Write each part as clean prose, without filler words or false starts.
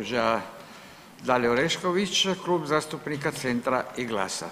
gospođa Dalija Orešković, Klub zastupnika Centra i GLAS-a.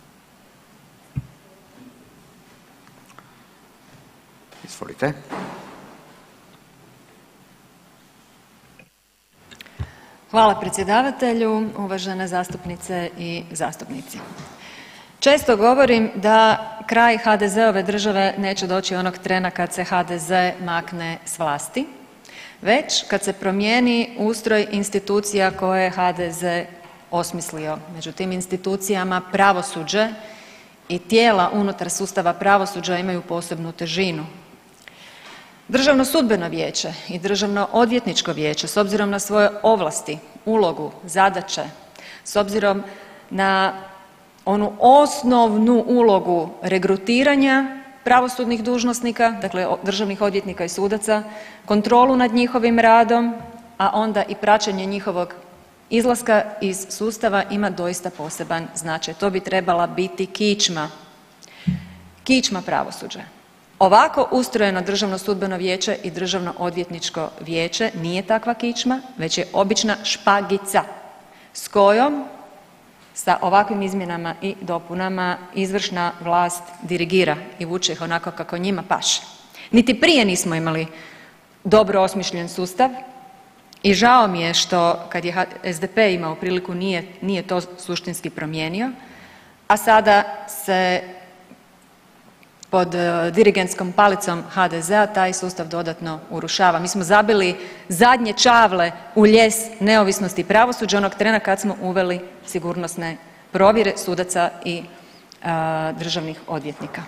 Izvolite. Hvala predsjedavatelju, uvažene zastupnice i zastupnici. Često govorim da kraj HDZ-ove države neće doći onog trena kad se HDZ makne s vlasti, već kad se promijeni ustroj institucija koje je HDZ osmislio. Među tim institucijama pravosuđe i tijela unutar sustava pravosuđa imaju posebnu težinu. Državno sudbeno vijeće i Državno odvjetničko vijeće s obzirom na svoje ovlasti, ulogu, zadaće, s obzirom na onu osnovnu ulogu regrutiranja pravosudnih dužnosnika, dakle državnih odvjetnika i sudaca, kontrolu nad njihovim radom, a onda i praćenje njihovog izlaska iz sustava ima doista poseban značaj. To bi trebala biti kičma pravosuđa. Ovako ustrojeno Državno sudbeno vijeće i Državno odvjetničko vijeće nije takva kičma, već je obična špagica s kojom sa ovakvim izmjenama i dopunama izvršna vlast dirigira i vuče ih onako kako njima paše. Niti prije nismo imali dobro osmišljen sustav i žao mi je što kad je SDP imao priliku nije to suštinski promijenio, a sada se pod dirigentskom palicom HDZ-a taj sustav dodatno urušava. Mi smo zabili zadnje čavle u lijes neovisnosti pravosuđa onog trena kad smo uveli sigurnosne provjere sudaca i državnih odvjetnika.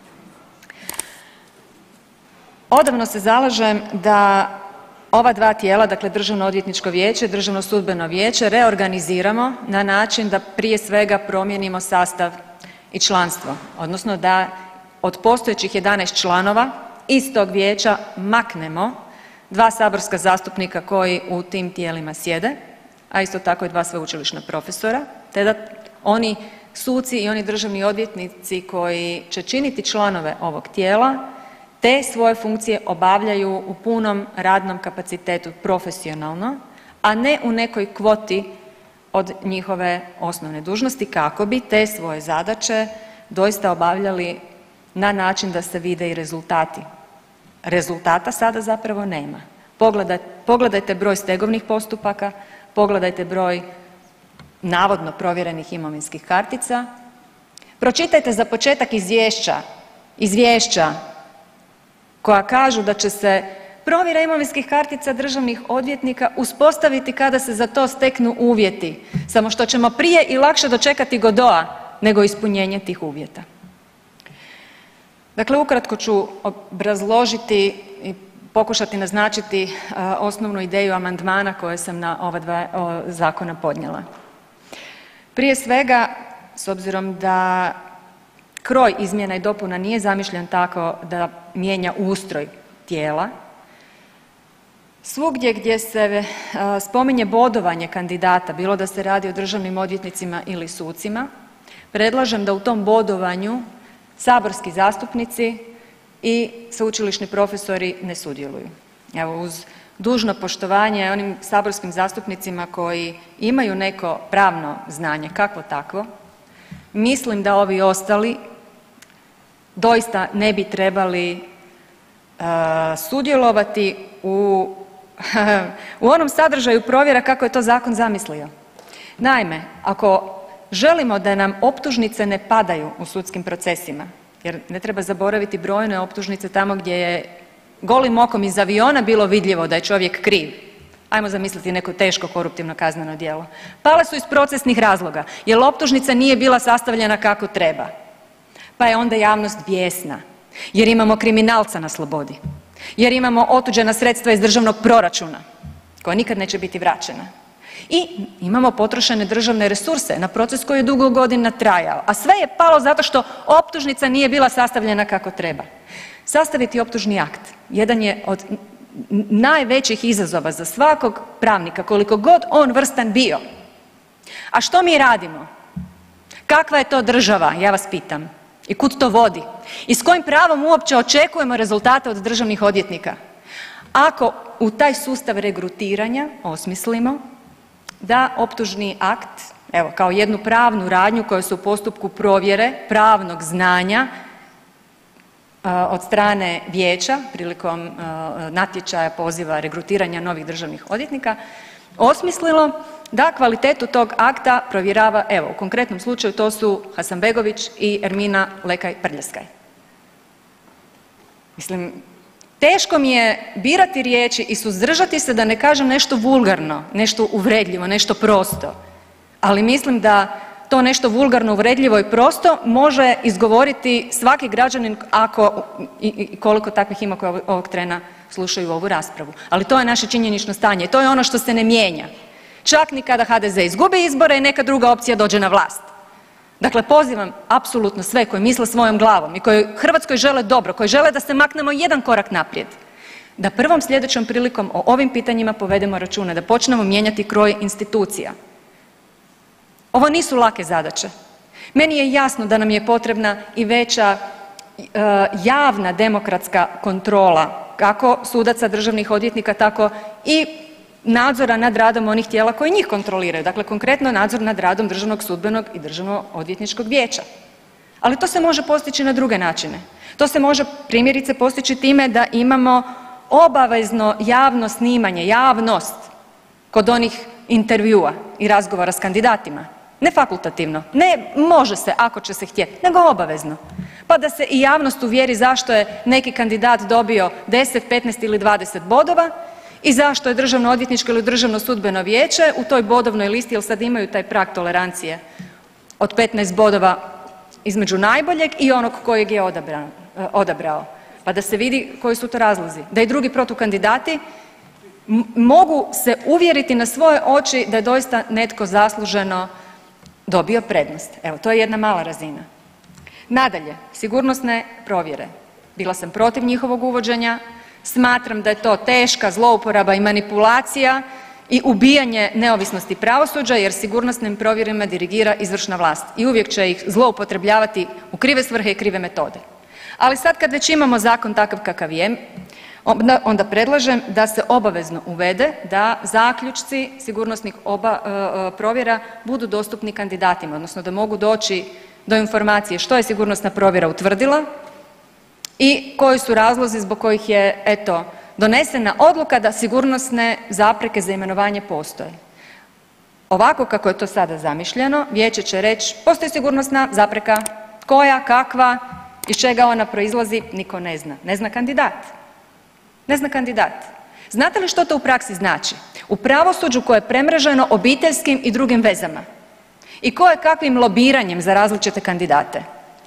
Odavno se zalažem da ova dva tijela, dakle Državno odvjetničko vijeće i Državno sudbeno vijeće reorganiziramo na način da prije svega promijenimo sastav i članstvo, odnosno da od postojećih 11 članova iz tog vijeća maknemo 2 saborska zastupnika koji u tim tijelima sjede, a isto tako i 2 sveučilišna profesora, te da oni suci i oni državni odvjetnici koji će činiti članove ovog tijela te svoje funkcije obavljaju u punom radnom kapacitetu profesionalno, a ne u nekoj kvoti od njihove osnovne dužnosti kako bi te svoje zadaće doista obavljali na način da se vide i rezultati. Rezultata sada zapravo nema. Pogledajte broj stegovnih postupaka, pogledajte broj navodno provjerenih imovinskih kartica, pročitajte za početak izvješća koja kažu da će se provjera imovinskih kartica državnih odvjetnika uspostaviti kada se za to steknu uvjeti, samo što ćemo prije i lakše dočekati Godota nego ispunjenje tih uvjeta. Dakle, ukratko ću obrazložiti i pokušati naznačiti osnovnu ideju amandmana koje sam na ova dva zakona podnijela. Prije svega, s obzirom da kroj izmjena i dopuna nije zamišljen tako da mijenja ustroj tijela, svugdje gdje se spominje bodovanje kandidata, bilo da se radi o državnim odvjetnicima ili sucima, predlažem da u tom bodovanju saborski zastupnici i sveučilišni profesori ne sudjeluju. Evo, uz dužno poštovanje onim saborskim zastupnicima koji imaju neko pravno znanje, kakvo takvo, mislim da ovi ostali doista ne bi trebali sudjelovati u onom sadržaju provjera kako je to zakon zamislio. Naime, ako želimo da nam optužnice ne padaju u sudskim procesima, jer ne treba zaboraviti brojne optužnice tamo gdje je golim okom iz aviona bilo vidljivo da je čovjek kriv. Ajmo zamisliti neko teško koruptivno kazneno djelo. Pale su iz procesnih razloga jer optužnica nije bila sastavljena kako treba. Pa je onda javnost bijesna jer imamo kriminalca na slobodi, jer imamo otuđena sredstva iz državnog proračuna koja nikad neće biti vraćena. I imamo potrošene državne resurse na proces koji je dugo godina trajao, a sve je palo zato što optužnica nije bila sastavljena kako treba. Sastaviti optužni akt jedan je od najvećih izazova za svakog pravnika, koliko god on vrstan bio. A što mi radimo? Kakva je to država, ja vas pitam? I kud to vodi? I s kojim pravom uopće očekujemo rezultate od državnih odvjetnika? Ako u taj sustav regrutiranja osmislimo da optužni akt, evo kao jednu pravnu radnju koja se u postupku provjere pravnog znanja od strane vijeća prilikom natječaja, poziva, regrutiranja novih državnih odvjetnika osmislilo da kvalitetu tog akta provjerava, evo u konkretnom slučaju to su Hasanbegović i Ermina Lekaj Prljaskaj. Mislim, teško mi je birati riječi i suzdržati se da ne kažem nešto vulgarno, nešto uvredljivo, nešto prosto, ali mislim da to nešto vulgarno, uvredljivo i prosto može izgovoriti svaki građanin ako i koliko takvih ima koji ovog trena slušaju ovu raspravu. Ali to je naše činjenično stanje, to je ono što se ne mijenja. Čak ni kada HDZ izgubi izbore i neka druga opcija dođe na vlast. Dakle, pozivam apsolutno sve koji misle svojom glavom i koji Hrvatskoj žele dobro, koji žele da se maknemo jedan korak naprijed, da prvom sljedećom prilikom o ovim pitanjima povedemo računa, da počnemo mijenjati kroj institucija. Ovo nisu lake zadaće. Meni je jasno da nam je potrebna i veća javna demokratska kontrola kako sudaca, državnih odvjetnika, tako i nadzora nad radom onih tijela koji njih kontroliraju. Dakle, konkretno nadzor nad radom Državnog sudbenog i Državnog odvjetničkog vijeća. Ali to se može postići na druge načine. To se može primjerice postići time da imamo obavezno javno snimanje, javnost kod onih intervjua i razgovora s kandidatima. Ne fakultativno, ne može se ako će se htjeti, nego obavezno. Pa da se i javnost uvjeri zašto je neki kandidat dobio 10, 15 ili 20 bodova i zašto je Državno odvjetničko ili Državno sudbeno vijeće u toj bodovnoj listi, jer sad imaju taj prag tolerancije od 15 bodova između najboljeg i onog kojeg je odabrao. Pa da se vidi koji su to razlozi. Da i drugi protukandidati mogu se uvjeriti na svoje oči da je doista netko zasluženo dobio prednost. Evo, to je jedna mala razina. Nadalje, sigurnosne provjere. Bila sam protiv njihovog uvođenja, smatram da je to teška zlouporaba i manipulacija i ubijanje neovisnosti pravosuđa jer sigurnosnim provjerama dirigira izvršna vlast i uvijek će ih zloupotrebljavati u krive svrhe i krive metode. Ali sad kad već imamo zakon takav kakav je, onda predlažem da se obavezno uvede da zaključci sigurnosnih provjera budu dostupni kandidatima, odnosno da mogu doći do informacije što je sigurnosna provjera utvrdila i koji su razlozi zbog kojih je, eto, donesena odluka da sigurnosne zapreke za imenovanje postoje. Ovako kako je to sada zamišljeno, vijeće će reći postoji sigurnosna zapreka, koja, kakva, iz čega ona proizlazi, niko ne zna. Ne zna kandidat. Ne zna kandidat. Znate li što to u praksi znači? U pravosuđu koje je premreženo obiteljskim i drugim vezama i koje kakvim lobiranjem za različite kandidate.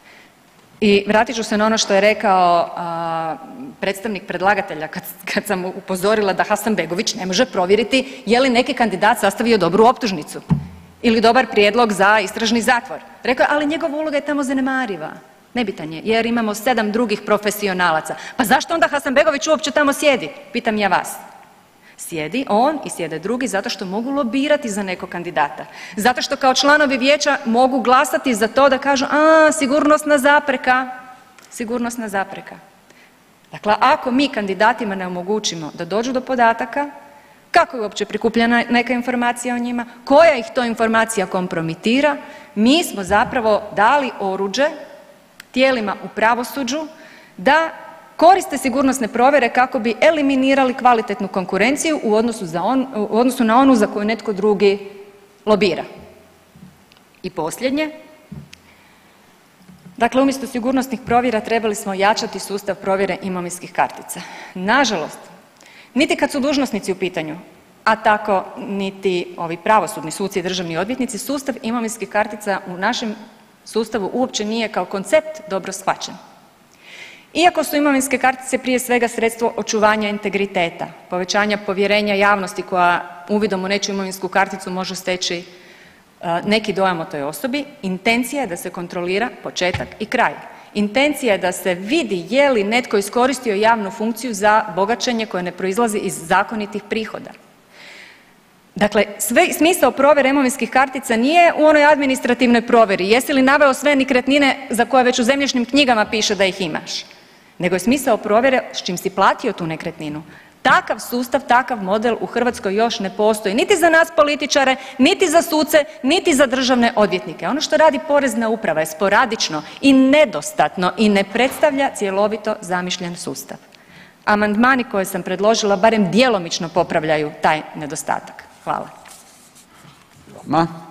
I vratit ću se na ono što je rekao predstavnik predlagatelja kad sam upozorila da Hasanbegović ne može provjeriti je li neki kandidat sastavio dobru optužnicu ili dobar prijedlog za istražni zatvor. Rekao je, ali njegova uloga je tamo zanemariva. Nebitan je, jer imamo 7 drugih profesionalaca. Pa zašto onda Hasanbegović uopće tamo sjedi? Pitam ja vas. Sjedi on i sjede drugi zato što mogu lobirati za nekog kandidata. Zato što kao članovi vijeća mogu glasati za to da kažu sigurnosna zapreka. Sigurnosna zapreka. Dakle, ako mi kandidatima ne omogućimo da dođu do podataka, kako je uopće prikupljena neka informacija o njima, koja ih to informacija kompromitira, mi smo zapravo dali oruđe tijelima u pravosuđu da koriste sigurnosne provjere kako bi eliminirali kvalitetnu konkurenciju u odnosu na onu za koju netko drugi lobira. I posljednje, dakle umjesto sigurnosnih provjera trebali smo jačati sustav provjere imovinskih kartica. Nažalost, niti kad su dužnosnici u pitanju, a tako niti ovi pravosudni suci i državni odvjetnici, sustav imovinskih kartica u našem sustavu uopće nije kao koncept dobro shvaćen. Iako su imovinske kartice prije svega sredstvo očuvanja integriteta, povećanja povjerenja javnosti koja uvidom u nečiju imovinsku karticu može steći neki dojam o toj osobi, intencija je da se kontrolira početak i kraj. Intencija je da se vidi je li netko iskoristio javnu funkciju za bogaćenje koje ne proizlazi iz zakonitih prihoda. Dakle, smisao provjere imovinskih kartica nije u onoj administrativnoj provjeri, jesi li naveo sve nekretnine za koje već u zemljišnim knjigama piše da ih imaš, nego je smisao provjere s čim si platio tu nekretninu. Takav sustav, takav model u Hrvatskoj još ne postoji niti za nas političare, niti za suce, niti za državne odvjetnike. Ono što radi Porezna uprava je sporadično i nedostatno i ne predstavlja cjelovito zamišljen sustav. Amandmani koje sam predložila barem djelomično popravljaju taj nedostatak. Hvala. Hvala.